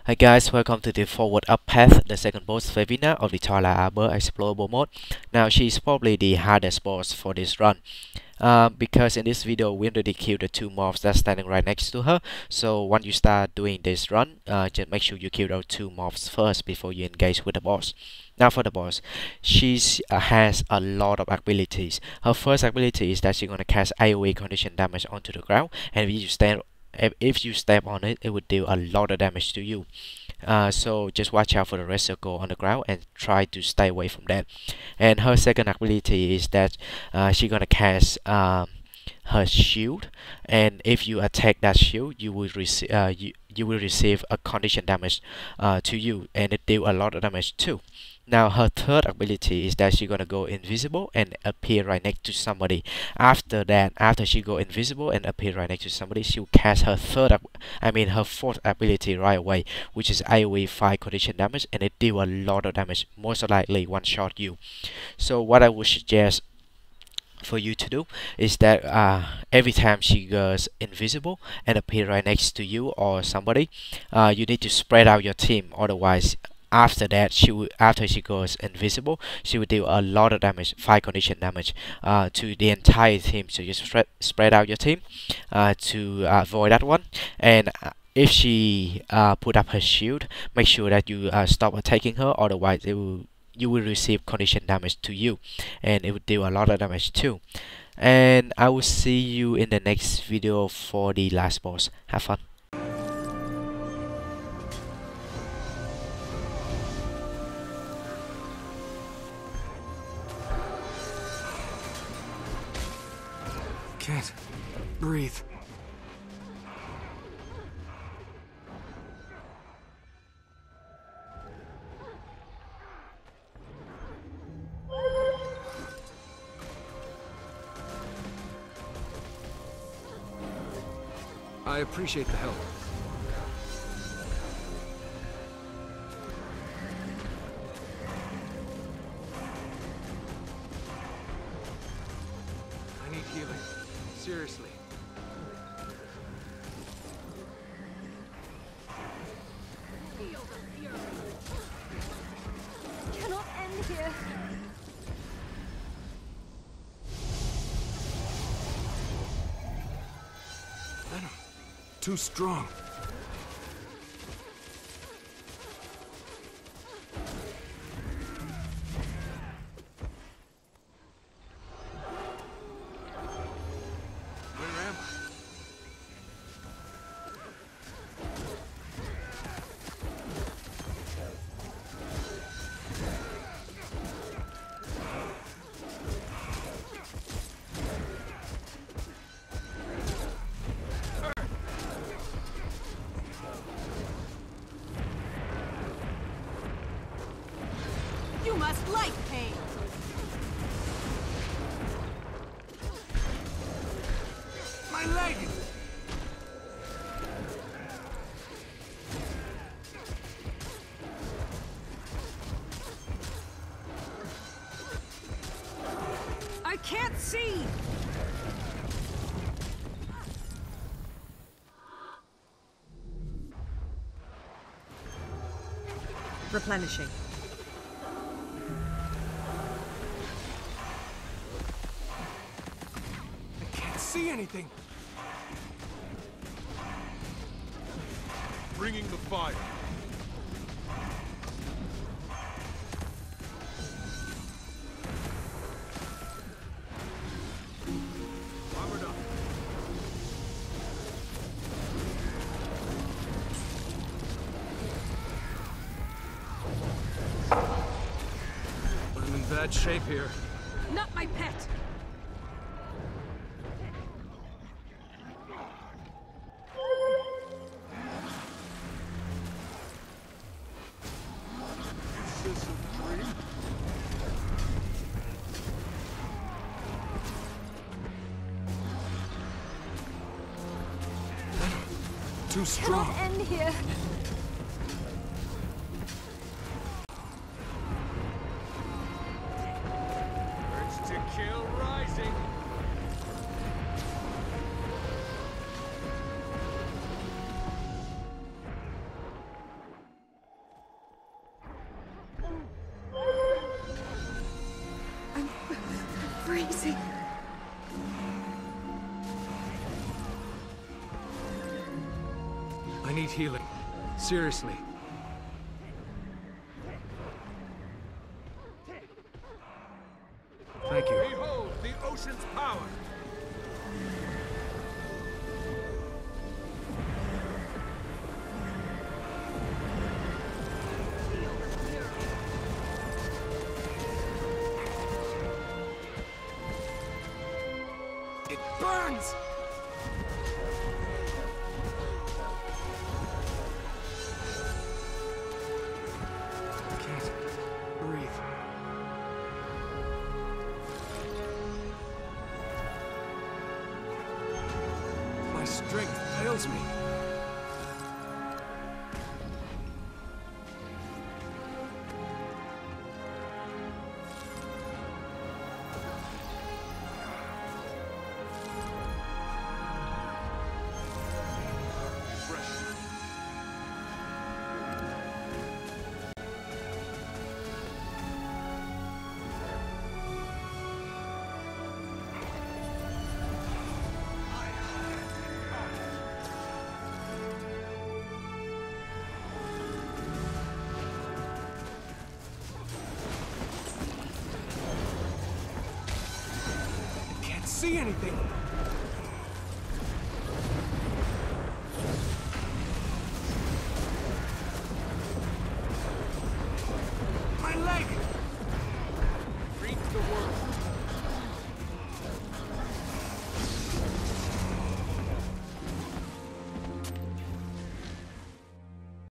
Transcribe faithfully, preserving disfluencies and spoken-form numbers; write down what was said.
Hi guys, welcome to the Forward Up Path, the second boss Vevina of the Twilight Arbor Explorable mode. Now she's probably the hardest boss for this run. Uh, because in this video we already killed the two mobs that's standing right next to her. So once you start doing this run, uh, just make sure you kill those two mobs first before you engage with the boss. Now for the boss, she uh, has a lot of abilities. Her first ability is that she's gonna cast AoE condition damage onto the ground, and if you stand if, if you step on it, it would deal a lot of damage to you. Uh, so just watch out for the red circle on the ground and try to stay away from that. And her second ability is that uh, she's gonna cast um, her shield, and if you attack that shield, you will receive uh, you, you will receive a condition damage uh, to you, and it deal a lot of damage too. Now her third ability is that she's gonna go invisible and appear right next to somebody. After that, after she go invisible and appear right next to somebody, she'll cast her third, I mean her fourth ability right away, which is AoE five condition damage, and it deal a lot of damage, most likely one shot you. So what I would suggest for you to do is that uh, every time she goes invisible and appear right next to you or somebody, uh, you need to spread out your team. Otherwise, after that, she will, after she goes invisible, she will deal a lot of damage, five condition damage, uh, to the entire team. So just spread spread out your team uh, to uh, avoid that one. And uh, if she uh, put up her shield, make sure that you uh, stop attacking her. Otherwise, it will you will receive condition damage to you, and it will deal a lot of damage too. And I will see you in the next video for the last boss. Have fun. Can't breathe. I appreciate the help. I need healing. Seriously. Cannot end here. Venom. Too strong. Where am I? You must like pain. My leg! I can't see. Replenishing. I can't see anything. Bringing the fire. Armored up. I'm in bad shape here. Not my pet. Is this a dream? Too strong. Cannot end here. Urge to kill rising. healing. Seriously. Thank you. Behold the ocean's power! It burns! I can't breathe. My strength fails me. See anything?